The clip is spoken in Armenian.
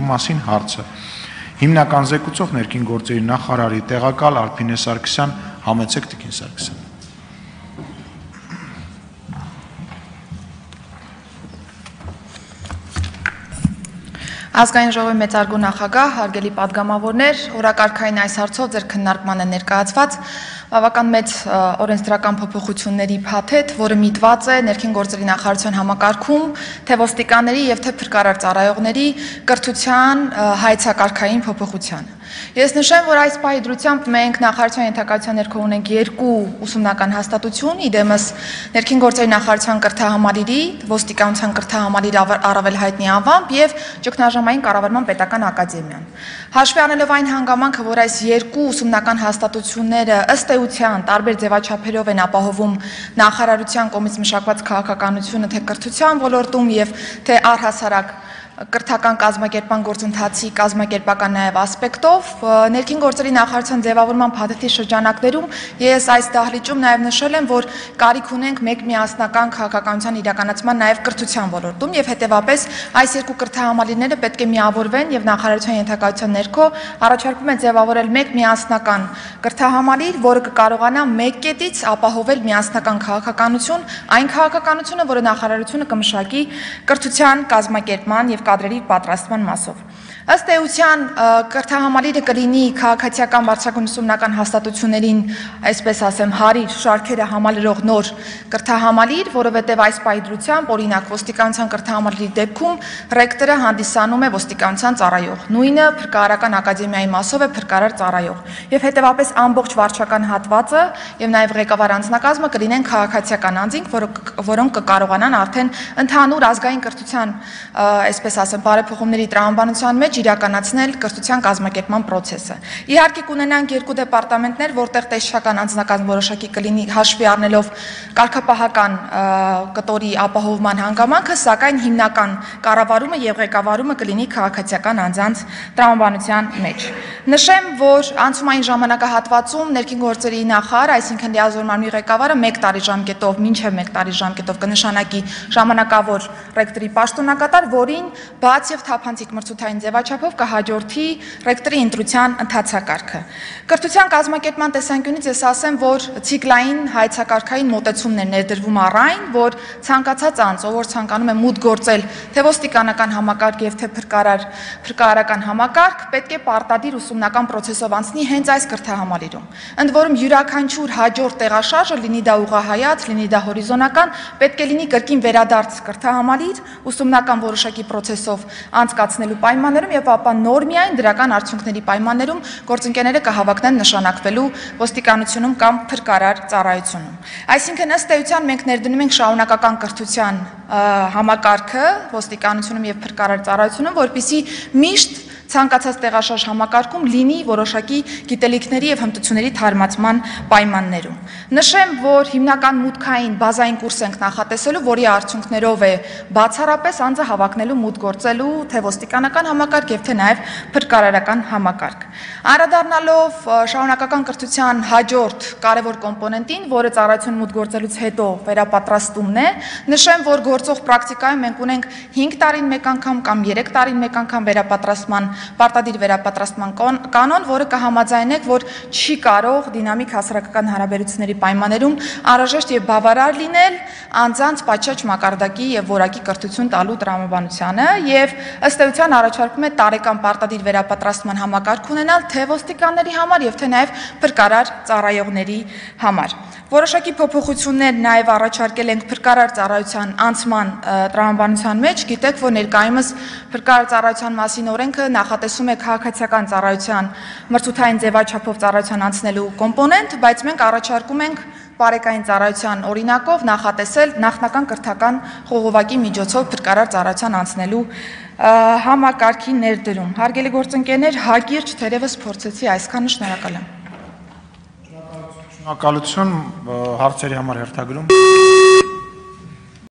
մասին հարցը։ Հիմնական զեկուցող ներքին գործերի նախարարի տեղակալ Արփինե Սարգսյան, համեցեք Տիկին Սարգսյան։ Ազգային ժողովի մեծարգո նախագահ, հարգելի պատգամավորներ, օրակարգային այս հարցով ձեր քննարկման է ներկայացված բավական մեծ օրենսդրական փոփոխությունների փաթեթ, որը միտված է ներքին գործերի նախարարության համակարգում թե ոստիկանների եւ թե փրկարար ծառայողների կրթության հայեցակարգային փոփոխության։ Ես նշեմ, որ այս պահի դրությամբ մենք նախարարության ենթակայության ներքո ունենք երկու ուսումնական հաստատություն, իդեմս ներքին գործերի նախարարության կրթահամալիրի, ոստիկանության կրթահամալիրի առավել հայտնի անվամբ եւ ճգնաժամային կառավարման պետական ակադեմիան։ Հաշվի առնելով այն հանգամանքը, որ այս երկու ուսումնական հաստատությունները ըստ էության տարբեր ձևաչափերով են ապահովում նախարարության կողմից մշակված քաղաքականությունը թե կրթության ոլորտում եւ թե առհասարակ կրթական կազմակերպման գործընթացի կազմակերպական նաև ասպեկտով ներքին գործերի նախարարության ձևավորման փաթեթի շրջանակներում ես այս դահլիճում նաև նշել եմ, որ կարիք ունենք մեկ միասնական քաղաքականության իրականացման նաև կրթության ոլորտում եւ հետեւաբար այս երկու կրթահամալիրները պետք է միավորվեն եւ նախարարության ենթակայության ներքո առաջարկվում է ձևավորել մեկ միասնական կրթահամալիր, որը կկարողանա մեկ կետից ապահովել միասնական քաղաքականություն, այն քաղաքականությունը, որը նախարարությունը կմշակի կրթության կազմակերպման եւ կադրերի պատրաստման մասով։ Ըստ էության կրթահամալիրը կլինի քաղաքացիական բարձրագույն ուսումնական հաստատություններին, այսպես ասեմ, հարիր շարքերը համալրող նոր կրթահամալիր, որովհետև այս պայդրությամբ օրինակ ոստիկանության կրթահամալիրի դեպքում ռեկտորը հանդիսանում է ոստիկանության ծառայող, նույնը փրկարարական ակադեմիայի մասով է փրկարար ծառայող, եւ հետեւաբար ամբողջ վարչական հատվածը եւ նաեւ ղեկավար անձնակազմը կլինեն քաղաքացիական անձինք, որոնք կկարողանան արդեն ընդհանուր ազգային կրթության, այսպես ասեմ, բարեփոխումների տրամաբանության մեջ իրականացնել կրթության կազմակերպման process-ը։ Իհարկե կունենանք երկու դեպարտամենտներ, որտեղ տեսչական անձնակազմ որոշակի կլինի հաշվի առնելով կարգապահական կտորի ապահովման հանգամանքը, սակայն հիմնական կառավարումը եւ ղեկավարումը կլինի քաղաքացիական անձանց տրամաբանության մեջ։ Նշեմ, որ անցումային ժամանակահատվածում ներքին գործերի նախարար, այսինքն լիազոր մարմնի ղեկավարը 1 տարի ժամկետով, մինչև 1 տարի ժամկետով կնշանակի ժամանակավոր ռեկտորի պաշտոնակատար, որին բաց եւ թափանցիկ մրցութային ձևաչափով կհաջորդի ռեկտորի ընտրության ընթացակարգը։ Կրթության կազմակերպման տեսանկյունից ես ասեմ, որ ցիկլային հայեցակարգային մոտեցումն է ներդրվում առ այն, որ ցանկացած անձ, ով որ ցանկանում է մուտք գործել թե ոստիկանական համակարգ եւ թե փրկարարական համակարգ, պետք է պարտադիր ուսումնական process-ով անցնի հենց այս կրթահամալիրում։ Ընդ որում յուրաքանչյուր հաջորդ տեղաշարժը, լինի դա ուղղահայաց, լինի դա հորիզոնական, պետք է լինի կրկին վերադարձ կրթահամալիր, ուսումնական որոշակի process-ով անցկացնելու պայմաններում եւ ապա նոր միայն դրական արդյունքների պայմաններում գործընկերները կհավաքնեն նշանակվելու ոստիկանությունում կամ փրկարար ծառայությունում։ Այսինքն ըստ էության մենք ներդնում ենք շարունակական կրթության համակարգը ոստիկանությունում եւ փրկարար ծառայությունում, որպեսզի միշտ ցանկացած տեղաշարժ համակարգում լինի որոշակի գիտելիքների եւ հմտությունների թարմացման պայմաններում։ Նշեմ, որ հիմնական մուտքային բազային կուրս ենք նախատեսելու, որի արդյունքներով է բացառապես անձը հավակնելու մուտք գործելու թե ոստիկանական համակարգ եւ թե նաեւ փրկարարական համակարգ։ Անդրադառնալով շարունակական կրթության հաջորդ կարևոր կոմպոնենտին, որը ծառայություն մուտք գործելուց հետո վերապատրաստումն է, նշեմ, որ գործող պրակտիկայում մենք ունենք 5 տարին մեկ անգամ կամ 3 տարին մեկ անգամ վերապատրաստման պարտադիր վերապատրաստման կանոն, որը կհամաձայնեք, որ չի կարող դինամիկ հասարակական հարաբերությունների պայմաններում անհրաժեշտ եւ բավարար լինել անձանց պատշաճ մակարդակի եւ որակի կրթություն տալու տրամաբանությանը եւ ըստ էության առաջարկում է տարեկան պարտադիր վերապատրաստման համակարգ ունենալ թե ոստիկանների համար եւ թե նաեւ փրկարար ծառայողների համար։ Որոշակի փոփոխություններ նաեւ առաջարկել ենք փրկարար ծառայության անցման տրամաբանության մեջ, գիտեք, որ ներկայումս փրկարար ծառայության մասին օրենքը նախատեսում է քաղաքացիական ծառայության մրցութային ձևաչափով ծառայության անցնելու կոմպոնենտ, բայց մենք առաջարկում ենք բարեկային ծառայության օրինակով նախատեսել նախնական կրթական խողովակի միջոցով փրկարար ծառայության անցնելու համակարգի ներդրում։ Հարգելի գործընկերներ, հակիրճ թերևս փորձեցի այսքանը, շնորհակալ եմ։ Շնորհակալություն, հարցերի համար հերթագրում։